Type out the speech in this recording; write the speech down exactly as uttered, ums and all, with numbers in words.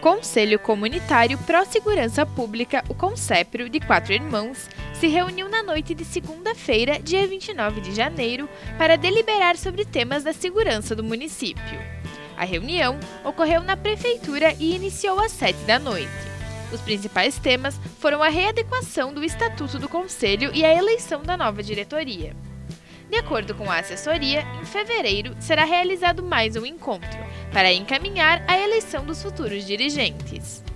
Conselho Comunitário Pró-Segurança Pública, o CONSEPRO, de Quatro Irmãos, se reuniu na noite de segunda-feira, dia vinte e nove de janeiro, para deliberar sobre temas da segurança do município. A reunião ocorreu na Prefeitura e iniciou às sete da noite. Os principais temas foram a readequação do Estatuto do Conselho e a eleição da nova diretoria. De acordo com a assessoria, em fevereiro será realizado mais um encontro, para encaminhar a eleição dos futuros dirigentes.